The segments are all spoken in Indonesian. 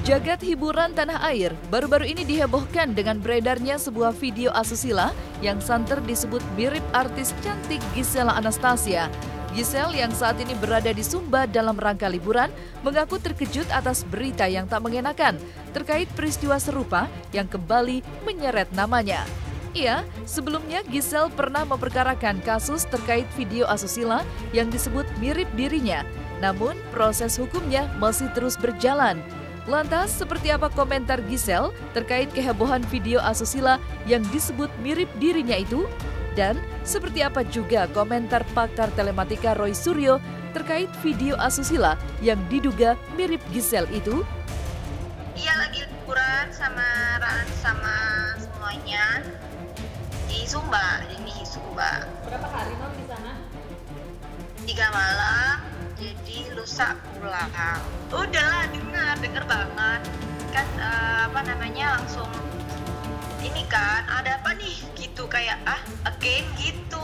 Jagat hiburan tanah air baru-baru ini dihebohkan dengan beredarnya sebuah video asusila yang santer disebut mirip artis cantik Gisela Anastasia. Giselle yang saat ini berada di Sumba dalam rangka liburan mengaku terkejut atas berita yang tak mengenakan terkait peristiwa serupa yang kembali menyeret namanya. Iya, sebelumnya Giselle pernah memperkarakan kasus terkait video asusila yang disebut mirip dirinya. Namun proses hukumnya masih terus berjalan. Lantas, seperti apa komentar Giselle terkait kehebohan video asusila yang disebut mirip dirinya itu? Dan seperti apa juga komentar pakar telematika Roy Suryo terkait video asusila yang diduga mirip Giselle itu? Iya, lagi liburan sama semuanya di Sumba, Berapa hari non di sana? 3 malam. Jadi lusa pulang. Udahlah, denger banget kan, langsung ini kan ada apa nih gitu, kayak again gitu.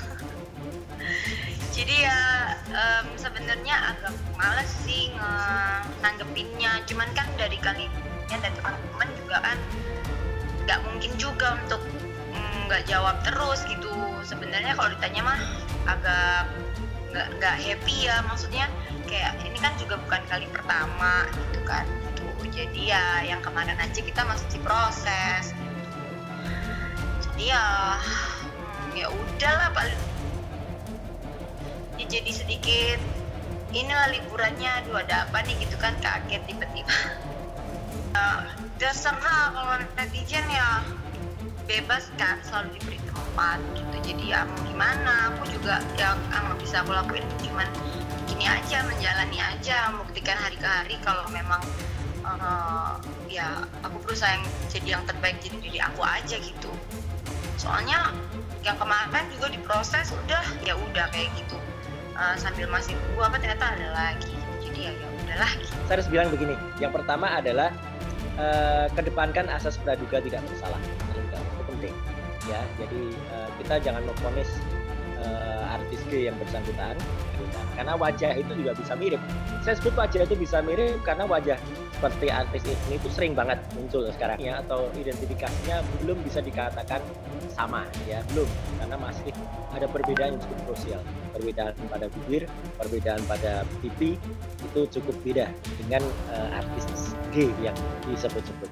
Jadi ya sebenarnya agak males sih nanggepinnya, cuman kan dari kalian dan teman-teman juga kan nggak mungkin juga untuk nggak jawab terus gitu. Sebenarnya kalau ditanya mah agak nggak happy ya, maksudnya kayak ini kan juga bukan kali pertama gitu kan gitu. Jadi ya yang kemarin aja kita masih proses gitu. Jadi ya udahlah, paling ya jadi sedikit inilah liburannya, ada apa nih gitu kan, kaget tiba-tiba. Terserah, kalau netizen ya bebas kan, selalu diberi tempat gitu. Jadi ya mau gimana, aku juga yang nggak bisa aku lakuin cuman gini aja, menjalani aja, membuktikan hari ke hari kalau memang ya aku berusaha jadi yang terbaik, jadi diri aku aja gitu. Soalnya yang kemarin juga diproses udah kayak gitu, sambil masih tunggu ternyata ada lagi. Jadi ya udahlah gitu. Saya harus bilang begini, yang pertama adalah kedepankan asas praduga tidak bersalah. Itu penting ya. Jadi kita jangan memvonis artis G yang bersangkutan karena wajah itu juga bisa mirip. Saya sebut wajah itu bisa mirip karena wajah seperti artis ini itu sering banget muncul sekarang ya, atau identifikasinya belum bisa dikatakan sama ya, belum, karena masih ada perbedaan yang cukup krusial. Perbedaan pada bibir, perbedaan pada pipi itu cukup beda dengan artis G yang disebut-sebut.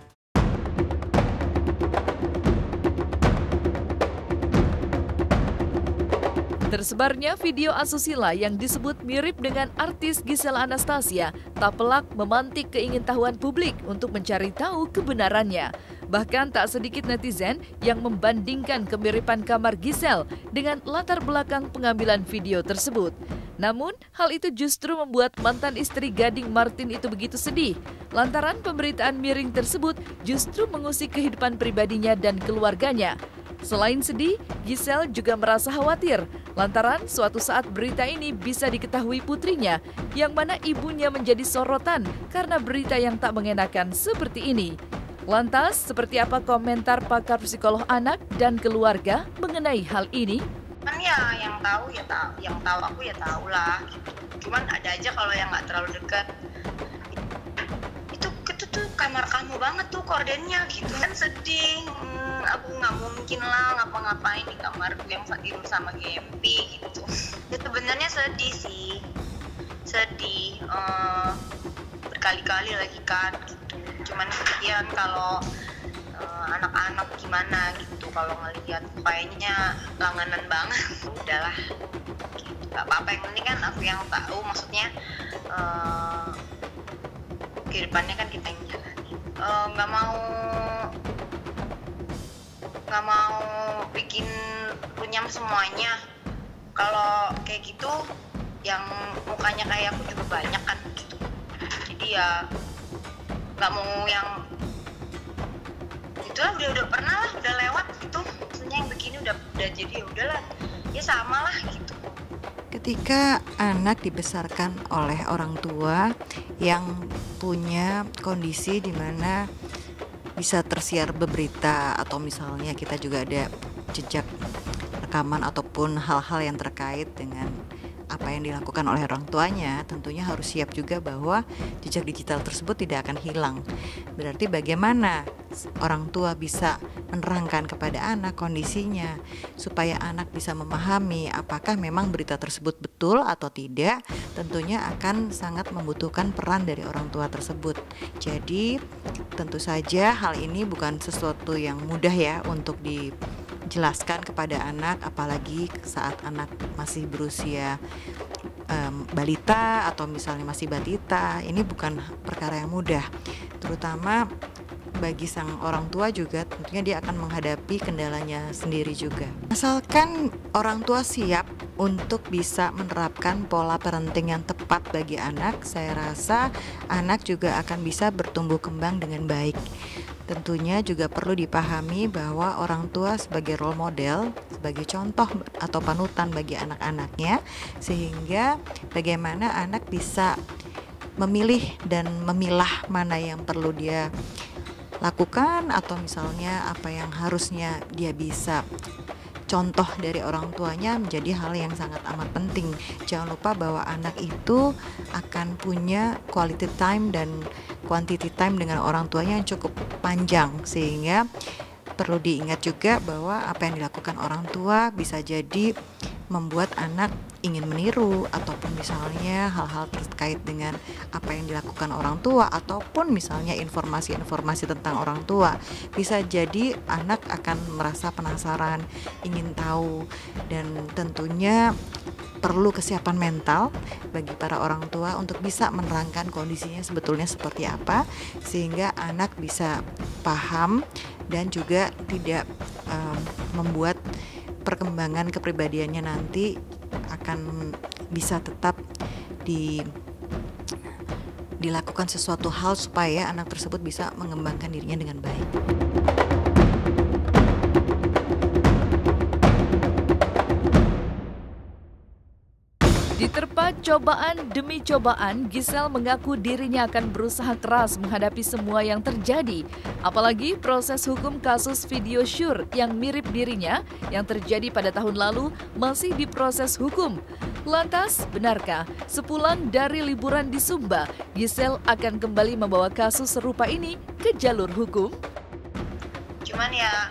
Tersebarnya video asusila yang disebut mirip dengan artis Gisela Anastasia tak pelak memantik keingintahuan publik untuk mencari tahu kebenarannya. Bahkan tak sedikit netizen yang membandingkan kemiripan kamar Giselle dengan latar belakang pengambilan video tersebut. Namun, hal itu justru membuat mantan istri Gading Martin itu begitu sedih. Lantaran pemberitaan miring tersebut justru mengusik kehidupan pribadinya dan keluarganya. Selain sedih, Giselle juga merasa khawatir lantaran suatu saat berita ini bisa diketahui putrinya, yang mana ibunya menjadi sorotan karena berita yang tak mengenakan seperti ini. Lantas, seperti apa komentar pakar psikolog anak dan keluarga mengenai hal ini? Kan ya yang tahu aku ya tahu lah gitu. Cuman ada aja kalau yang nggak terlalu dekat. Itu tuh kamar kamu banget tuh kordennya gitu kan, sedih. Aku nggak mungkin lah ngapa-ngapain di kamarku yang tidur sama Gempi gitu. Ya sebenarnya sedih, berkali-kali lagi kan gitu. Cuman kemudian kalau anak-anak gimana gitu, kalau ngelihat kayaknya langganan banget, udahlah gitu. Gak apa-apa, yang penting kan aku yang tahu, maksudnya kehidupannya kan kita yang jalani. Nggak mau bikin runyam semuanya. Kalau kayak gitu yang mukanya kayak aku juga banyak kan gitu. Jadi ya nggak mau yang itulah, udah pernah lah, udah lewat gitu. Maksudnya yang begini udah jadi ya udahlah, ya sama lah gitu. Ketika anak dibesarkan oleh orang tua yang punya kondisi di mana bisa tersiar berita, atau misalnya kita juga ada jejak rekaman ataupun hal-hal yang terkait dengan apa yang dilakukan oleh orang tuanya, tentunya harus siap juga bahwa jejak digital tersebut tidak akan hilang. Berarti bagaimana orang tua bisa menerangkan kepada anak kondisinya supaya anak bisa memahami apakah memang berita tersebut betul atau tidak, tentunya akan sangat membutuhkan peran dari orang tua tersebut. Jadi tentu saja hal ini bukan sesuatu yang mudah ya untuk dijelaskan kepada anak, apalagi saat anak masih berusia balita atau misalnya masih batita. Ini bukan perkara yang mudah, terutama bagi sang orang tua juga tentunya dia akan menghadapi kendalanya sendiri juga. Asalkan orang tua siap untuk bisa menerapkan pola parenting yang tepat bagi anak, saya rasa anak juga akan bisa bertumbuh kembang dengan baik. Tentunya juga perlu dipahami bahwa orang tua sebagai role model, sebagai contoh atau panutan bagi anak-anaknya, sehingga bagaimana anak bisa memilih dan memilah mana yang perlu dia lakukan atau misalnya apa yang harusnya dia bisa contoh dari orang tuanya menjadi hal yang sangat amat penting. Jangan lupa bahwa anak itu akan punya quality time dan quantity time dengan orang tuanya yang cukup panjang, sehingga perlu diingat juga bahwa apa yang dilakukan orang tua bisa jadi membuat anak ingin meniru, ataupun misalnya hal-hal terkait dengan apa yang dilakukan orang tua, ataupun misalnya informasi-informasi tentang orang tua. Bisa jadi anak akan merasa penasaran, ingin tahu, dan tentunya perlu kesiapan mental bagi para orang tua untuk bisa menerangkan kondisinya sebetulnya seperti apa, sehingga anak bisa paham dan juga tidak membuat perkembangan kepribadiannya nanti akan bisa tetap dilakukan sesuatu hal supaya anak tersebut bisa mengembangkan dirinya dengan baik. Diterpa cobaan demi cobaan, Giselle mengaku dirinya akan berusaha keras menghadapi semua yang terjadi. Apalagi proses hukum kasus video syur yang mirip dirinya yang terjadi pada tahun lalu masih diproses hukum. Lantas, benarkah sepulang dari liburan di Sumba, Giselle akan kembali membawa kasus serupa ini ke jalur hukum? Cuman ya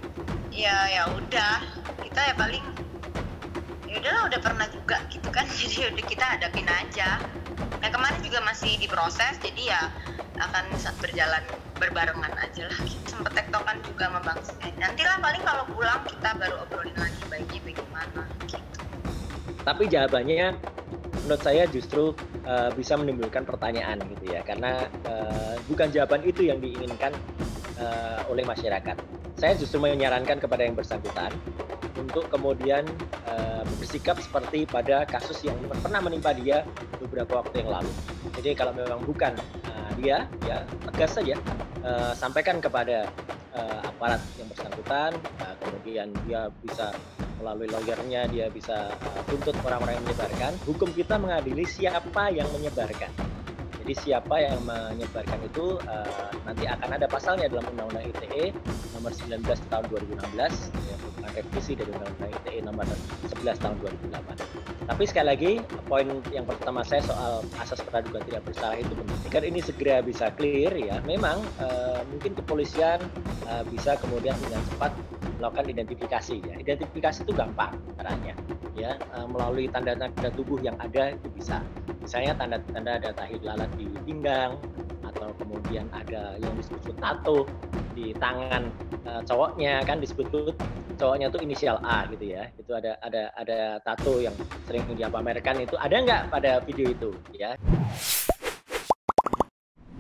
udah, kita ya paling udahlah, udah pernah juga gitu kan, jadi udah kita hadapin aja. Nah kemarin juga masih diproses, jadi ya akan berjalan berbarengan aja lah. Sempet tektokan juga sama Bang Sen. Nantilah paling kalau pulang kita baru obrolin lagi baiknya bagaimana gitu. Tapi jawabannya menurut saya justru bisa menimbulkan pertanyaan gitu ya, karena bukan jawaban itu yang diinginkan oleh masyarakat. Saya justru menyarankan kepada yang bersangkutan untuk kemudian bersikap seperti pada kasus yang pernah menimpa dia beberapa waktu yang lalu. Jadi kalau memang bukan dia, ya tegas saja, sampaikan kepada aparat yang bersangkutan, kemudian dia bisa melalui lawyernya, dia bisa tuntut orang-orang yang menyebarkan. Hukum kita mengadili siapa yang menyebarkan. Jadi siapa yang menyebarkan itu nanti akan ada pasalnya dalam Undang-Undang ITE nomor 19 tahun 2016, ya, merupakan revisi dari Undang-Undang ITE nomor 11 tahun 2008. Tapi sekali lagi, poin yang pertama saya soal asas praduga tidak bersalah itu penting. Agar ini segera bisa clear ya, memang mungkin kepolisian bisa kemudian dengan cepat melakukan identifikasi ya. Identifikasi itu gampang caranya ya, melalui tanda-tanda tubuh yang ada itu bisa. Misalnya tanda-tanda ada tahi lalat di pinggang, atau kemudian ada yang disebut tato di tangan cowoknya, kan disebut cowoknya tuh inisial A gitu ya. Itu ada tato yang sering dipamerkan, itu ada nggak pada video itu ya.